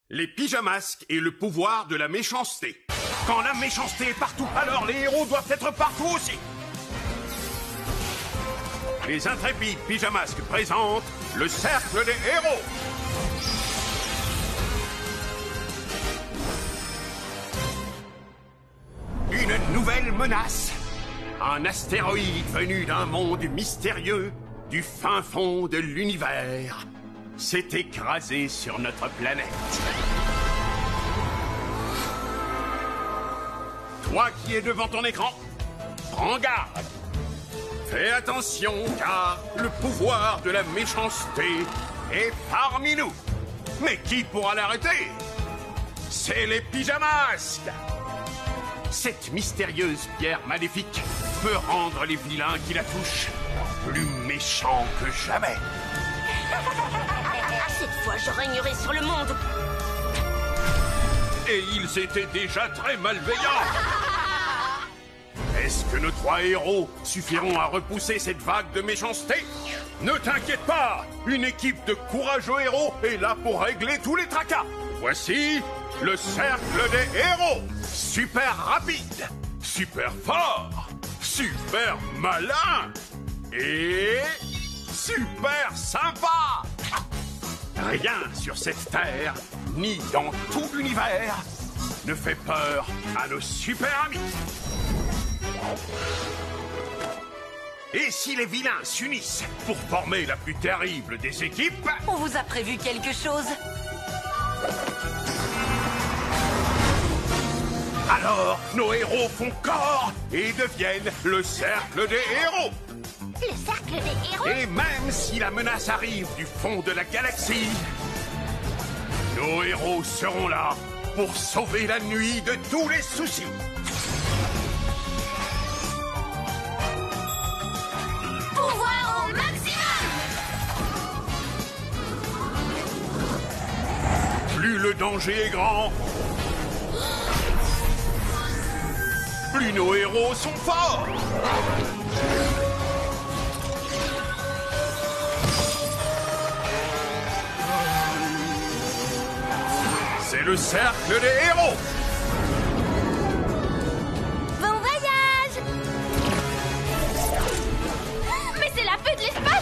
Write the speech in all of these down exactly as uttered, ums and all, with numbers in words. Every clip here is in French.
Les pyjamasques et le pouvoir de la méchanceté. Quand la méchanceté est partout, alors les héros doivent être partout aussi. Les intrépides pyjamasques présentent le cercle des héros. Une nouvelle menace. Un astéroïde venu d'un monde mystérieux du fin fond de l'univers s'est écrasé sur notre planète. Toi qui es devant ton écran, prends garde. Fais attention, car le pouvoir de la méchanceté est parmi nous. Mais qui pourra l'arrêter? C'est les pyjamasques. Cette mystérieuse pierre maléfique peut rendre les vilains qui la touchent plus méchants que jamais. Cette fois, je régnerai sur le monde. Et ils étaient déjà très malveillants. Est-ce que nos trois héros suffiront à repousser cette vague de méchanceté? Ne t'inquiète pas, une équipe de courageux héros est là pour régler tous les tracas. Voici le cercle des héros. Super rapide, super fort, super malin et super sympa. Rien sur cette terre, ni dans tout l'univers, ne fait peur à nos super amis. Et si les vilains s'unissent pour former la plus terrible des équipes... On vous a prévu quelque chose? Alors, nos héros font corps et deviennent le cercle des héros. Le cercle des héros? Et même si la menace arrive du fond de la galaxie, nos héros seront là pour sauver la nuit de tous les soucis. Pouvoir au maximum! Plus le danger est grand, plus nos héros sont forts. C'est le cercle des héros. Bon voyage! Mais c'est la feu de l'espace!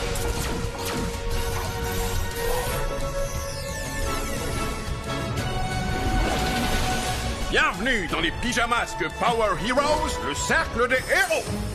Bienvenue dans les pyjamasques Power Heroes, le cercle des héros.